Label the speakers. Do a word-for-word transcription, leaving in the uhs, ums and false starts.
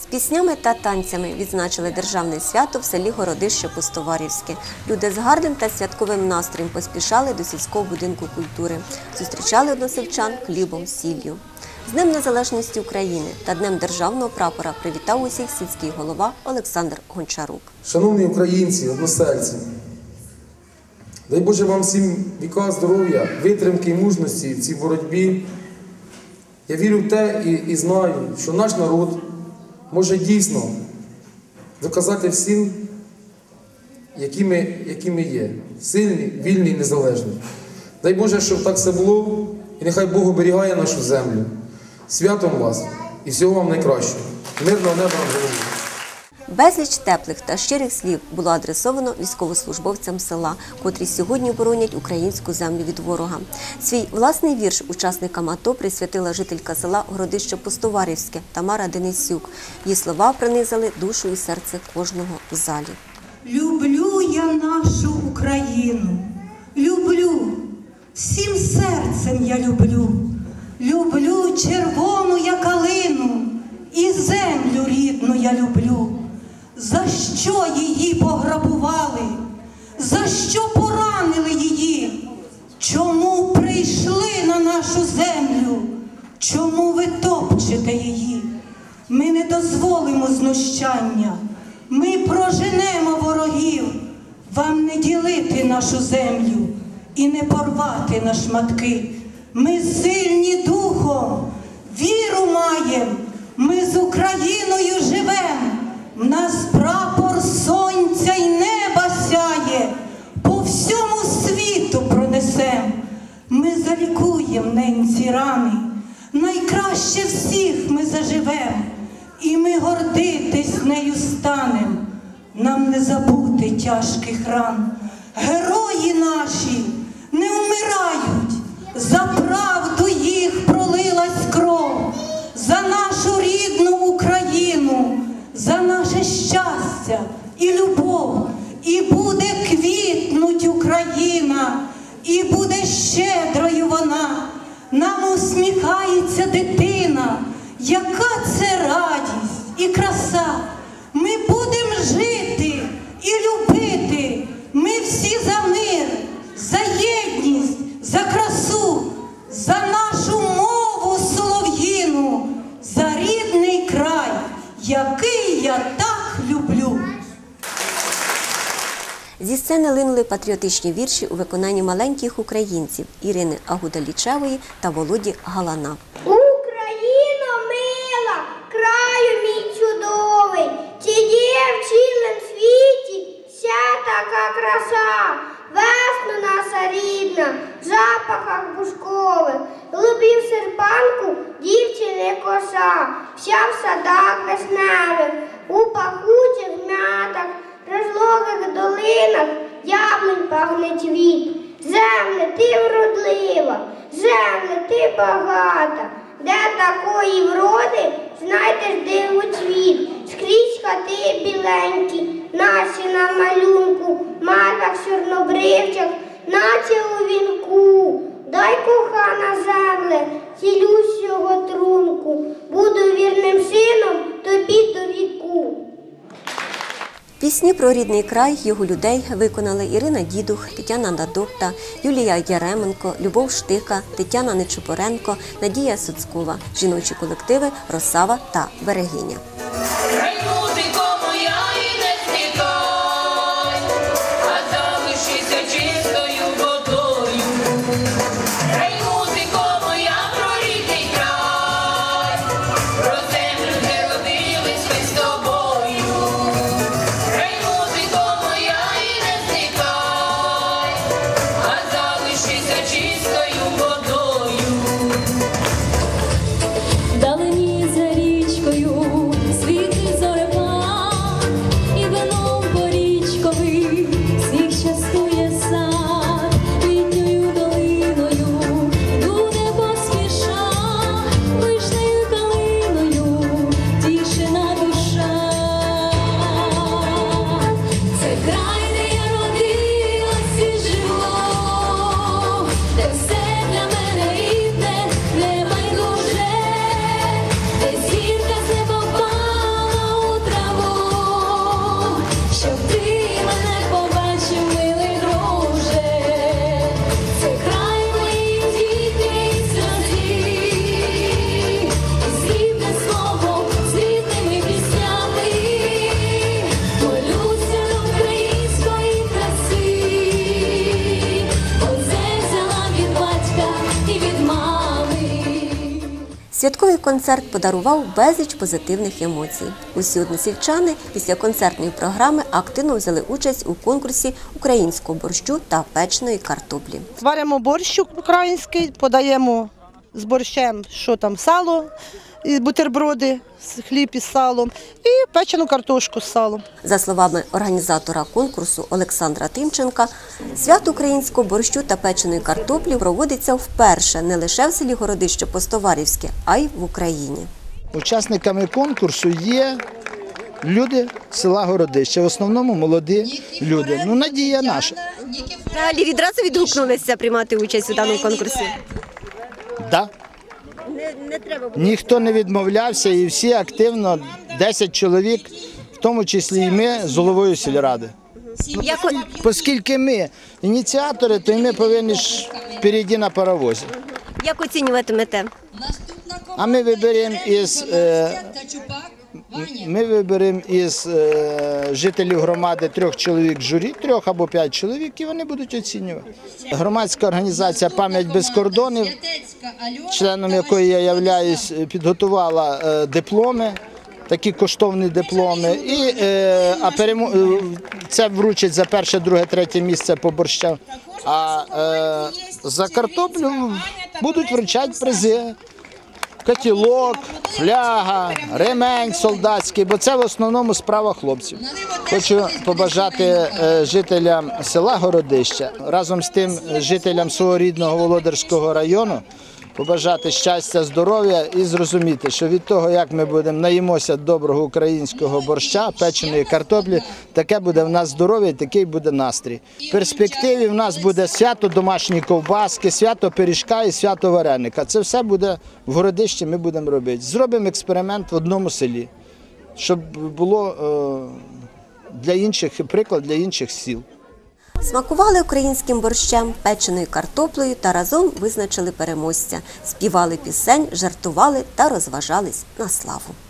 Speaker 1: Піснями та танцями відзначили державне свято в селі Городище-Пустоварівське. Люди з гарним та святковим настроєм поспішали до сільського будинку культури. Зустрічали односельчан хлібом, сіллю. З Днем Незалежності України та Днем Державного прапора привітав усіх сільський голова Олександр Гончарук.
Speaker 2: Шановні українці, односельці, дай Боже вам всім віка здоров'я, витримки і мужності в цій боротьбі. Я вірю в те і, і знаю, що наш народ може дійсно доказати всім, які ми, які ми є. Сильні, вільні і незалежні. Дай Боже, щоб так все було, і нехай Бог оберігає нашу землю. Святом вас і всього вам найкращого. Мирного неба над головою.
Speaker 1: Безліч теплих та щирих слів було адресовано військовослужбовцям села, котрі сьогодні боронять українську землю від ворога. Свій власний вірш учасникам АТО присвятила жителька села Городище-Пустоварівське Тамара Денисюк. Її слова пронизали душу і серце кожного в залі.
Speaker 3: Люблю я нашу Україну, люблю, всім серцем я люблю. Люблю червону я калину і землю рідну я люблю. За що її пограбували? За що поранили її? Чому прийшли на нашу землю? Чому ви топчете її? Ми не дозволимо знущання. Ми проженемо ворогів. Вам не ділити нашу землю і не порвати на шматки. Ми сильні духом, віру маєм, ми з Україною живем. В нас прапор сонця й неба сяє, по всьому світу пронесем. Ми залікуєм ненці рани, найкраще всіх ми заживем. І ми гордитись нею станем, нам не забути тяжких ран. Герої наші не вмирають, за правду їх пролилась кров, за нашу рідну Україну, за наше щастя і любов. І буде квітнуть Україна, і буде щедрою вона. Нам усміхається дитина, яка це радість і краса. Ми будемо жити і любити, ми всі за мир, за єдність, за красу, за нашу мову солов'їну, за рідний край, який я так люблю.
Speaker 1: Зі сцени линули патріотичні вірші у виконанні маленьких українців Ірини Агудалічевої та Володі Галана.
Speaker 4: Україно мила, краю мій чудовий, чи є в цілим світі вся така краса. Весна наша рідна, в запахах бушкових, голубів серпанку, дівчини коса, вся в садах весневих, у пахучих м'ятах, розлогих долинах, яблунь пахне цвіт. Земле, ти вродлива, земле, ти багата, де такої вроди знайдеш дивоцвіт. Скрізь хати біленькі, наші на малюнку, мальвах чорнобривчих, наче у вінку. Дай, кохана земле, цілюсь його трунку, буду вірним сином тобі до віку.
Speaker 1: Пісні про рідний край, його людей виконали Ірина Дідух, Тетяна Надопта, Юлія Яременко, Любов Штика, Тетяна Нечупоренко, Надія Суцкова, жіночі колективи «Росава» та «Берегиня».
Speaker 5: Далині за річкою світить зорепад, і вином
Speaker 1: Святковий концерт подарував безліч позитивних емоцій. Усі односельчани після концертної програми активно взяли участь у конкурсі українського борщу та печеної картоплі.
Speaker 5: Варимо борщ український, подаємо з борщем, що там, сало, і бутерброди, хліб із салом і печену картошку з салом.
Speaker 1: За словами організатора конкурсу Олександра Тимченка, свято українського борщу та печеної картоплі проводиться вперше не лише в селі Городище-Постоварівське, а й в Україні.
Speaker 6: Учасниками конкурсу є люди села Городище, в основному молоді люди. Ну, надія наша.
Speaker 1: Взагалі відразу відгукнулися приймати участь у даному конкурсі?
Speaker 6: Да.
Speaker 1: Не, не треба
Speaker 6: Ніхто не відмовлявся і всі активно, десять чоловік, в тому числі і ми з головою сільради.
Speaker 1: Як...
Speaker 6: Оскільки ми ініціатори, то і ми повинні ж впереді на паровозі.
Speaker 1: Як оцінюватимете?
Speaker 6: А ми виберемо із, е, ми виберемо із е, жителів громади трьох чоловік журі, трьох або п'ять чоловік, і вони будуть оцінювати. Громадська організація «Пам'ять без кордонів», членом якої я являюсь, підготувала е, дипломи, такі коштовні дипломи. І, е, а перемо... це вручать за перше, друге, третє місце по борщам. А е, за картоплю будуть вручати призи. Котілок, фляга, ремень солдатський, бо це в основному справа хлопців. Хочу побажати е, жителям села Городище, разом з тим жителям свого рідного Володарського району, побажати щастя, здоров'я і зрозуміти, що від того, як ми будемо наїмося доброго українського борща, печеної картоплі, таке буде в нас здоров'я і такий буде настрій. В перспективі в нас буде свято домашньої ковбаски, свято пиріжка і свято вареника. Це все буде в Городищі, ми будемо робити. Зробимо експеримент в одному селі, щоб було е, для інших приклад для інших сіл.
Speaker 1: Смакували українським борщем, печеною картоплею та разом визначили переможця. Співали пісень, жартували та розважались на славу.